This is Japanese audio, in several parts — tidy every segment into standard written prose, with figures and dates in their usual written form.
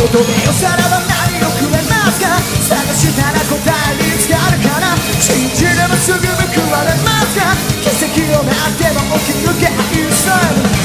求めよさらば何をくれますか。探したら答え見つかるから。信じればすぐ報われますか。奇跡を待っても起き抜け愛される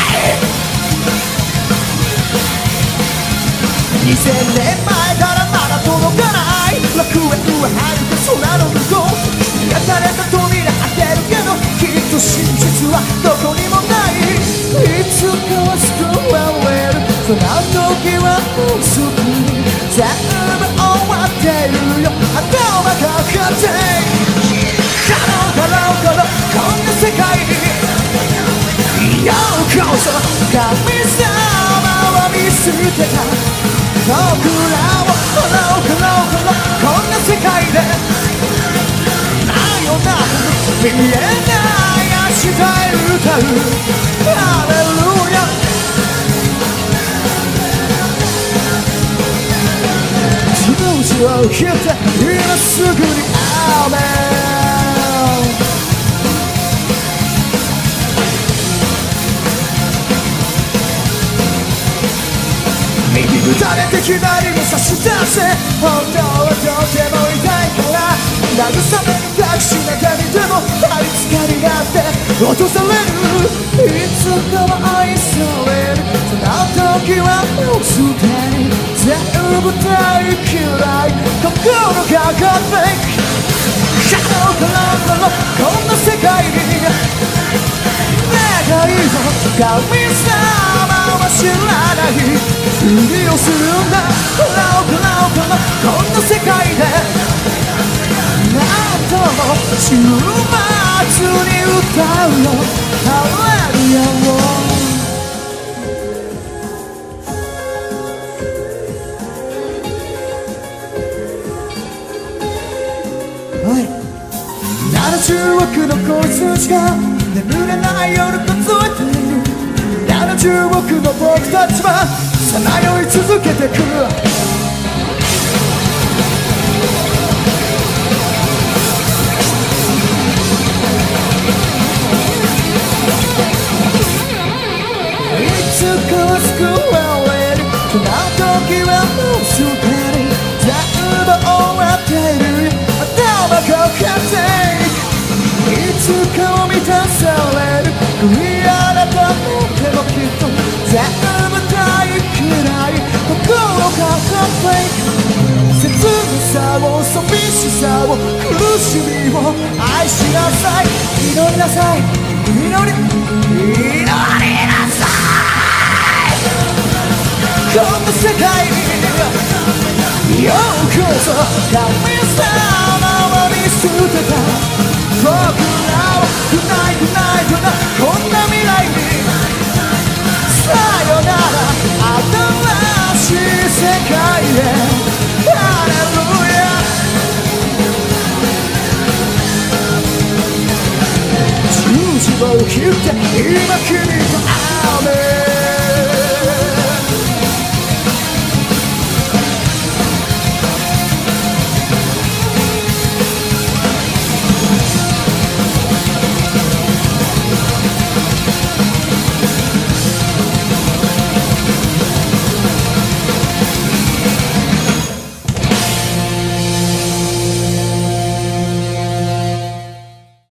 2000年前からまだ届かない楽園は遥か空の向こう。開かれた扉開けるけどきっと真実はどこにもない。いつかは救われるその時はもうすぐに全部終わっているよ頭が勝手にカロンカロンカロンこんな世界にようこそ。神様は見捨てた僕らをカロンカロンカロンこんな世界でないよな見えない明日へ歌うハレルヤ。十字を切って今すぐにアーメン。右打たれて左に差し出せ本当はとても痛いから慰めに抱きしめてみてもあいつかになって落とされる。いつかは愛されるその時はもうすでに全部大嫌い心が勝手にカロンカロンカロンこんな世界に願いを神様は知らないふりをするんだカロンカロンカロンこんな世界でなんとも週末に歌うよハレルヤを。70億の子羊が眠れない夜数えている。70億の僕たちはさまよい続けてくる。いつかは救われるその時はもうすでに全部終わっている頭が勝手にいつかを満たされる悔い改めてもきっと全部大嫌い心が勝手に切なさを寂しさを苦しみを愛しなさい祈りなさい祈りなさい。こんな世界にようこそ神様は見捨てた僕らをくないくないくないこんな未来にさよなら新しい世界へハレルヤ。十字を切って今君と